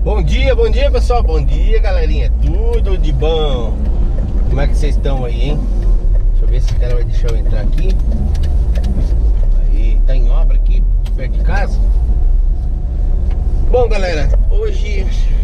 Bom dia pessoal, bom dia galerinha, tudo de bom? Como é que vocês estão aí, hein? Deixa eu ver se o cara vai deixar eu entrar aqui. Aí, tá em obra aqui, perto de casa. Bom galera, hoje...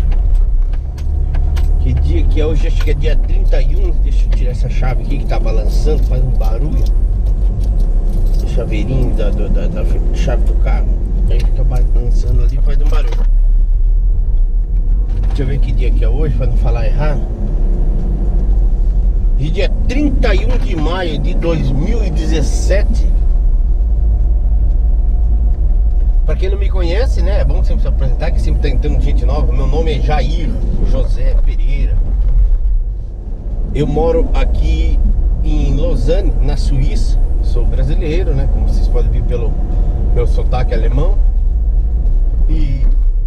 Que dia que é hoje? Acho que é dia 31. Deixa eu tirar essa chave aqui que tá balançando, faz um barulho. Esse chaveirinho da chave do carro. Aí fica balançando ali, faz um barulho. Deixa eu ver que dia que é hoje, pra não falar errado. Hoje é dia 31 de maio de 2017. Pra quem não me conhece, né, é bom sempre se apresentar, que sempre tá entrando gente nova. Meu nome é Jair José Pereira. Eu moro aqui em Lausanne, na Suíça. Sou brasileiro, né, como vocês podem ver pelo meu sotaque alemão. E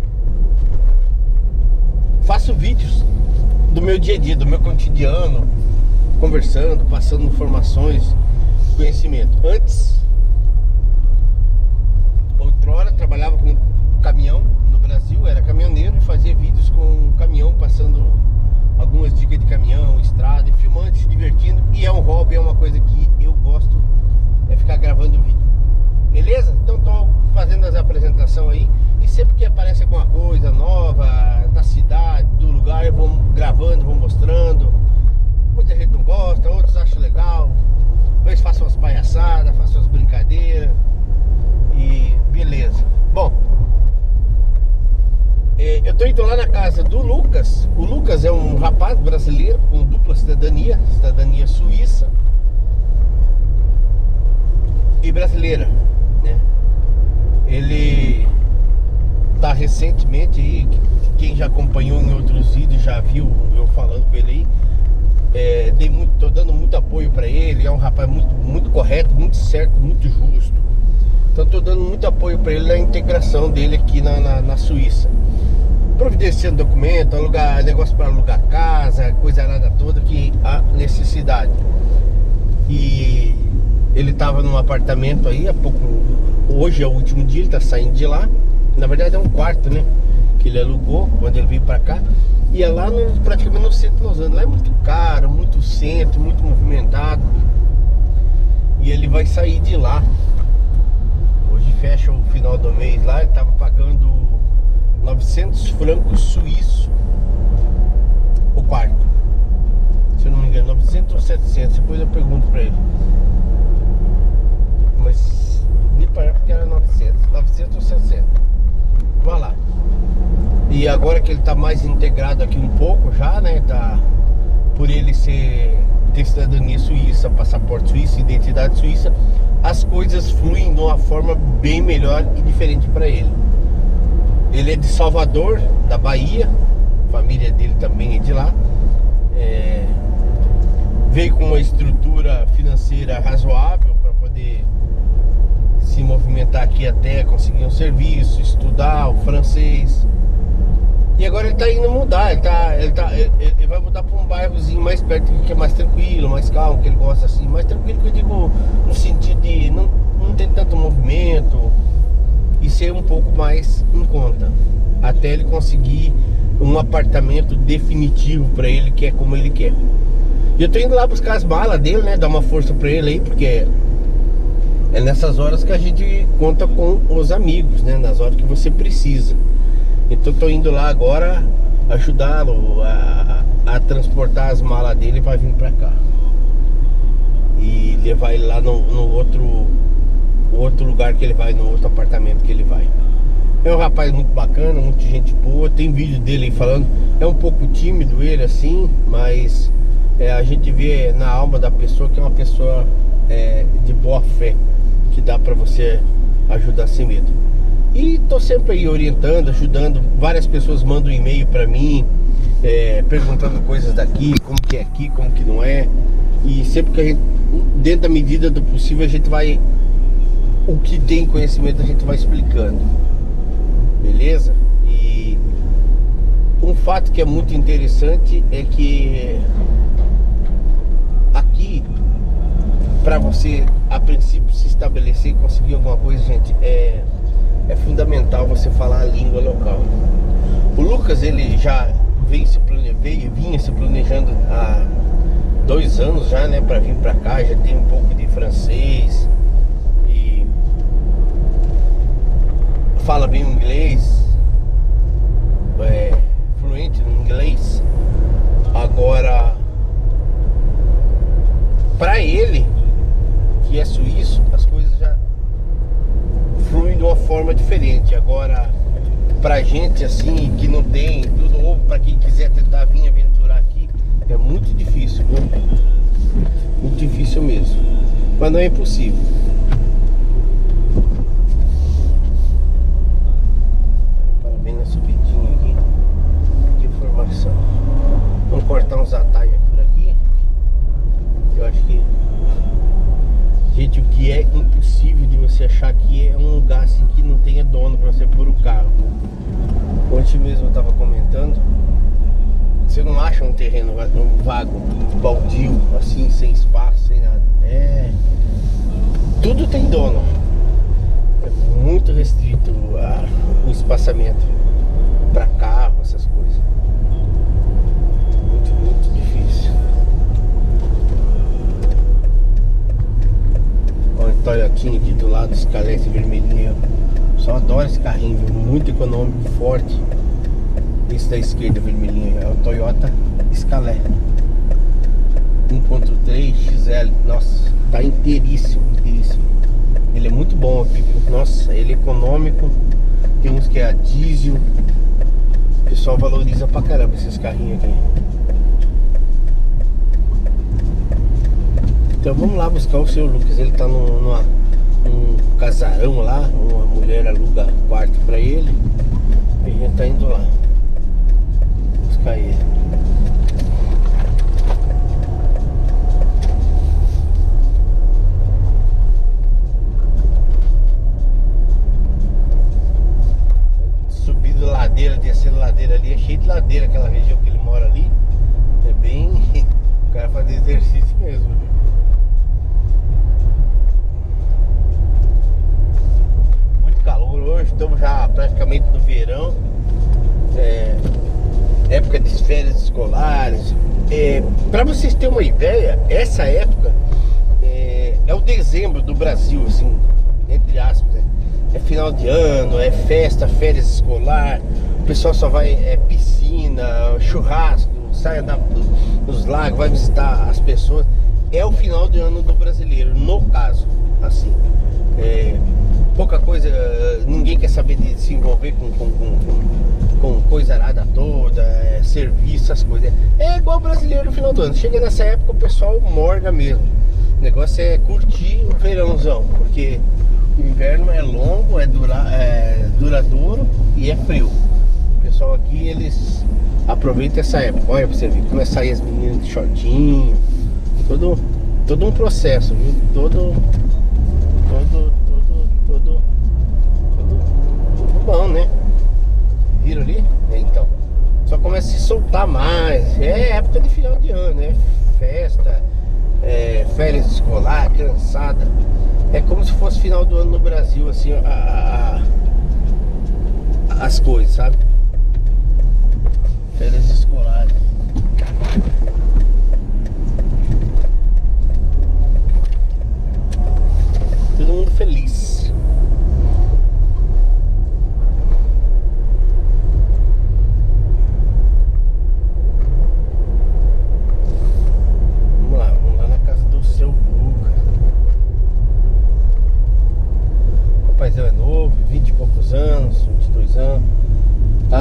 faço vídeos do meu dia a dia, do meu cotidiano, conversando, passando informações, conhecimento. Antes, outrora, trabalhava com caminhão no Brasil, era caminhoneiro e fazia vídeos com caminhão, passando algumas dicas de caminhão, estrada, e filmando, se divertindo. E é um hobby, é uma coisa que eu gosto, é ficar gravando vídeo. Beleza? Então tô fazendo as apresentações aí. E sempre que aparece alguma coisa nova da cidade, do lugar, eu vou gravando, vou mostrando. Muita gente não gosta, outros acham legal. Talvez façam umas palhaçadas, façam umas brincadeiras. E beleza. Bom, eu tô indo lá na casa do Lucas. O Lucas é um rapaz brasileiro com dupla cidadania, cidadania suíça e brasileira, né? Ele tá recentemente aí, quem já acompanhou em outros vídeos já viu eu falando com ele aí. Tô dando muito apoio pra ele. É um rapaz muito correto, muito certo, muito justo. Então tô dando muito apoio pra ele na integração dele aqui na Suíça, providenciando documento, alugar negócio para alugar casa, coisa nada toda que há necessidade. E ele tava num apartamento aí há pouco. Hoje é o último dia, ele tá saindo de lá. Na verdade é um quarto, né, que ele alugou quando ele veio pra cá. E é lá praticamente no centro de Lausanne. Lá é muito caro, muito centro, muito movimentado. E ele vai sair de lá. Hoje fecha o final do mês lá. Ele tava pagando 900 francos suíços o quarto. Se eu não me engano, 900 ou 700. Depois eu pergunto pra ele. Mas me parece que era 900 ou 700. Vai lá. E agora que ele tá mais integrado aqui um pouco já, né? Tá, por ele ter cidadania suíça, passaporte suíço, identidade suíça, as coisas fluem de uma forma bem melhor e diferente para ele. Ele é de Salvador, da Bahia. A família dele também é de lá. Veio com uma estrutura financeira razoável para poder se movimentar aqui até conseguir um serviço, estudar o francês. E agora ele tá indo mudar, ele vai mudar para um bairrozinho mais perto, que é mais tranquilo, mais calmo, que ele gosta assim, mais tranquilo, que eu digo no sentido de não tem tanto movimento e ser um pouco mais em conta, até ele conseguir um apartamento definitivo para ele, que é como ele quer. E eu tô indo lá buscar as malas dele, né, dar uma força para ele aí, porque é nessas horas que a gente conta com os amigos, né? Nas horas que você precisa. Então tô indo lá agora ajudá-lo a transportar as malas dele para vir pra cá e levar ele lá no outro lugar que ele vai, no outro apartamento que ele vai. É um rapaz muito bacana, muita gente boa. Tem vídeo dele aí falando. É um pouco tímido ele assim, mas a gente vê na alma da pessoa que é uma pessoa de boa fé, que dá pra você ajudar sem medo. E tô sempre aí orientando, ajudando. Várias pessoas mandam e-mail pra mim, perguntando coisas daqui, como que é aqui, como que não é. E sempre que a gente, dentro da medida do possível, a gente vai, o que tem conhecimento a gente vai explicando. Beleza? E um fato que é muito interessante é que aqui, para você a princípio se estabelecer e conseguir alguma coisa, gente, é fundamental você falar a língua local. O Lucas Lucas, ele já vinha se planejando há 2 anos já, né, para vir para cá. Já tem um pouco de francês e fala bem o inglês, fluente no inglês. Agora, para ele, que é suíço, as coisas já fluem de uma forma diferente. Agora, pra gente assim, que não tem tudo novo, pra quem quiser tentar vir aventurar aqui, é muito difícil, viu? Muito difícil mesmo, mas não é impossível. Parabéns na subidinha aqui de informação. Vamos cortar uns atalhos por aqui. Eu acho que, gente, o que é impossível de você achar aqui é um lugar assim que não tenha dono para você pôr o carro. Ontem mesmo eu tava comentando, você não acha um terreno vago, baldio, assim, sem espaço, sem nada. Tudo tem dono. É muito restrito o espaçamento para carro, essas coisas. Muito, muito difícil. Olha o Toyotinha aqui do lado, Escalete vermelhinho. Só adoro esse carrinho, viu? Muito econômico, forte. Esse da esquerda vermelhinho é o Toyota Scalé 1.3 XL. Nossa, tá inteiríssimo, inteiríssimo. Ele é muito bom aqui, viu? Nossa, ele é econômico. Tem uns que é a diesel. O pessoal valoriza pra caramba esses carrinhos aqui. Então vamos lá buscar o seu Lucas. Ele tá num casarão lá. Uma mulher aluga quarto pra ele. E a gente tá indo lá buscar ele. Subindo ladeira, descendo ladeira ali. É cheio de ladeira aquela região que ele mora ali. É bem... O cara faz exercício mesmo, viu? Calor hoje, estamos já praticamente no verão, época de férias escolares. Para vocês terem uma ideia, essa época é o dezembro do Brasil, assim, entre aspas, né? É final de ano, é festa, férias escolar, o pessoal só vai, piscina, churrasco, sai nos lagos, vai visitar as pessoas. É o final de ano do brasileiro, no caso, assim. Pouca coisa, ninguém quer saber de se envolver com coisa arada toda, serviço, essas coisas. É igual brasileiro no final do ano. Chega nessa época, o pessoal morga mesmo. O negócio é curtir o verãozão, porque o inverno é longo, é duradouro e é frio. O pessoal aqui, eles aproveitam essa época. Olha pra você ver, começa a sair as meninas de shortinho, todo um processo, viu? Tudo bom, né? Viram ali? Então, só começa a se soltar mais. É época de final de ano, né? Festa, férias escolar, criançada. É como se fosse final do ano no Brasil, assim, as coisas, sabe? Férias escolares. Todo mundo feliz. Vamos lá na casa do seu Lucas. O paizão é novo, 20 e poucos anos, 22 anos. Tá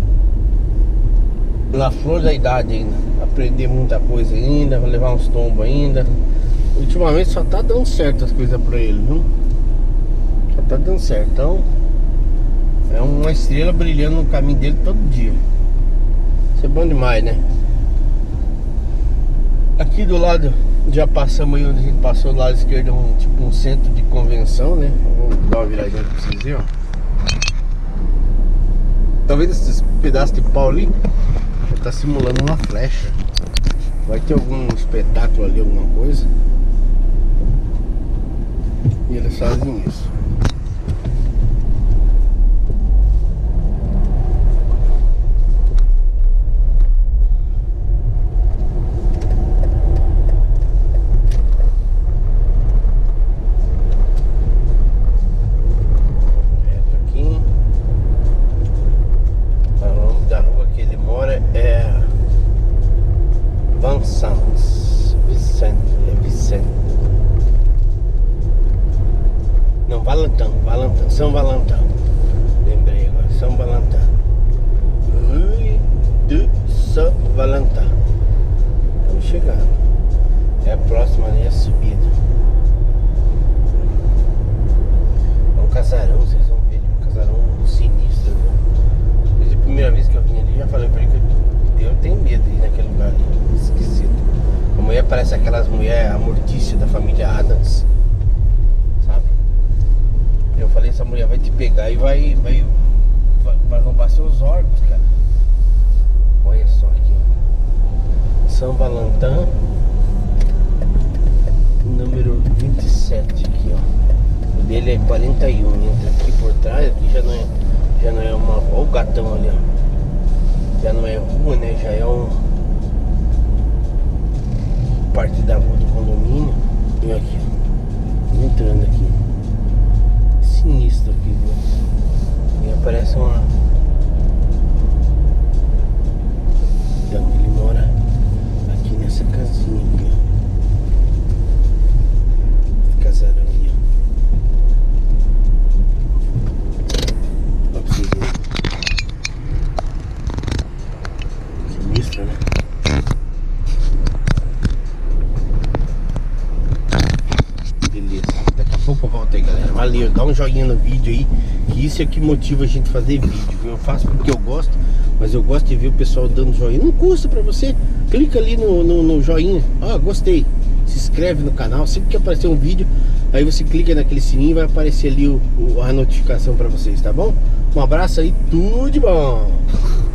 na flor da idade ainda. Aprender muita coisa ainda, vai levar uns tombos ainda. Ultimamente só tá dando certo as coisas pra ele, viu? Só tá dando certo. Então, é uma estrela brilhando no caminho dele todo dia. Isso é bom demais, né? Aqui do lado, já passamos aí onde a gente passou, do lado esquerdo, tipo um centro de convenção, né? Vou dar uma viradinha pra vocês verem, ó. Tá vendo esses pedaços de pau ali? Já tá simulando uma flecha. Vai ter algum espetáculo ali, alguma coisa. E eles fazem isso. parece aquelas mulheres amortícias da família Adams, sabe? Eu falei, essa mulher vai te pegar e vai roubar seus órgãos, cara. Olha só aqui, ó. São Valentin, número 27 aqui, ó. O dele é 41. Entra aqui por trás, aqui já não é uma... Olha o gatão ali, ó. Já não é rua, né? Já é parte da rua do condomínio. E aqui, ó, entrando aqui. Sinistro aqui, viu? E aparece uma... Então ele mora aqui nessa casinha aqui, ó. Esse casarão aí, ó. Ó pra vocês verem. Sinistro, né? Beleza, daqui a pouco eu volto aí, galera. Valeu, dá um joinha no vídeo aí, que isso é que motiva a gente a fazer vídeo, viu? Eu faço porque eu gosto, mas eu gosto de ver o pessoal dando joinha. Não custa pra você, clica ali no joinha. Ó, gostei, se inscreve no canal. Sempre que aparecer um vídeo, aí você clica naquele sininho e vai aparecer ali a notificação pra vocês, tá bom? Um abraço aí, tudo de bom.